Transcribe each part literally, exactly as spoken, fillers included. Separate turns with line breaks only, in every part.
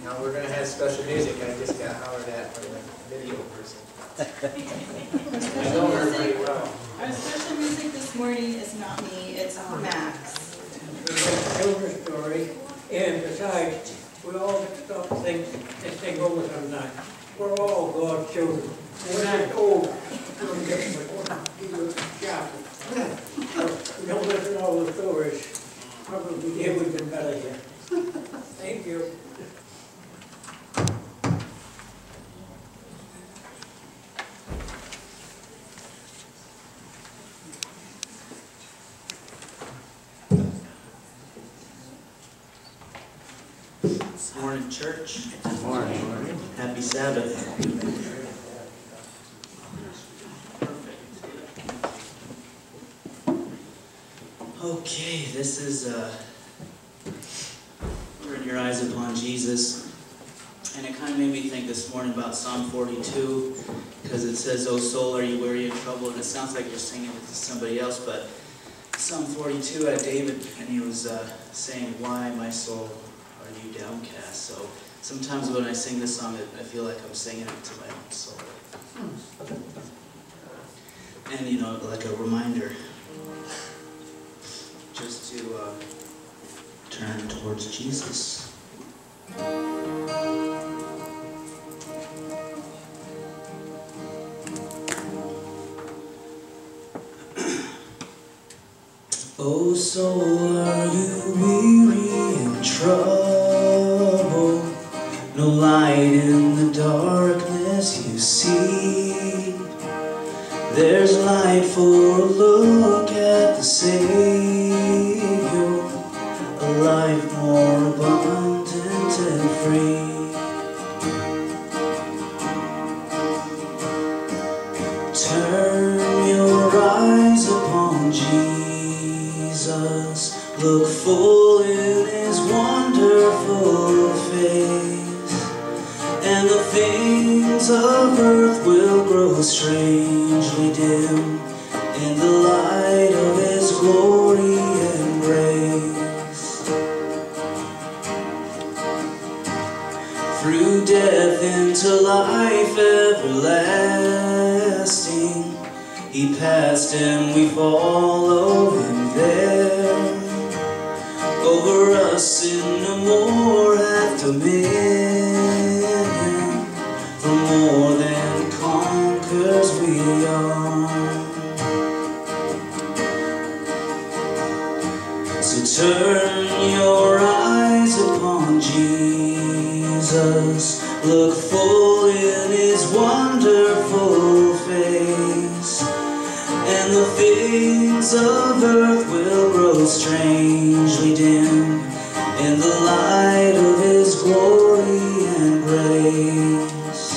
Now we're going to have special music. I just got hollered at from the video person. I know her pretty well.
Our special music this morning is not me, it's Max.
Tell her story, and besides, we all get to stop and think, and think over sometimes. We're all God's children. We're not old. We're getting but we're not even sharp. We don't listen to all the stories. Probably did would have been better here. Thank you.
Good morning, church. Good morning. Happy Sabbath. Okay, this is uh, Turn Your Eyes Upon Jesus. And it kind of made me think this morning about Psalm forty-two, because it says, "O soul, are you weary and troubled?" And it sounds like you're singing it to somebody else, but Psalm forty-two had David, and he was uh, saying, "Why, my soul, are you downcast?" So sometimes when I sing this song, I feel like I'm singing it to my own soul. And, you know, like a reminder, just to uh, turn towards Jesus. Oh soul, are you weary and troubled? No light in the darkness you see. There's light for a look at the Savior, a life more abundant and free. Turn your eyes upon Jesus, look full in His wonderful face, and the things of earth will grow strangely dim in the light of His glory and grace. Through death into life everlasting, He passed and we follow Him there. Over us sin no more hath dominion, for more than conquerors we are. So turn your eyes upon Jesus, look full in His wonderful face, and the things of earth will grow strangely dim in the light of His glory and grace.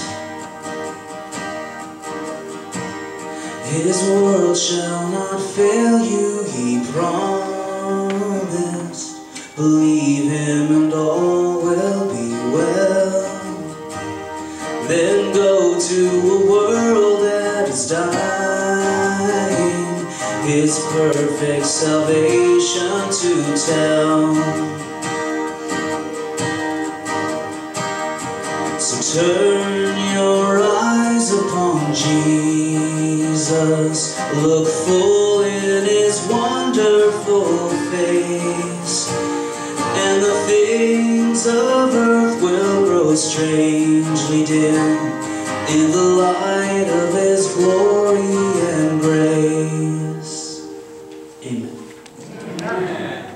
His word shall not fail you, He promised. Believe Him and all will be well. Then go to a world that is dying, His perfect salvation to tell. So turn your eyes upon Jesus, look full in His wonderful face, and the things of earth will grow strangely dim in the light of His glory and grace. Amen. Amen.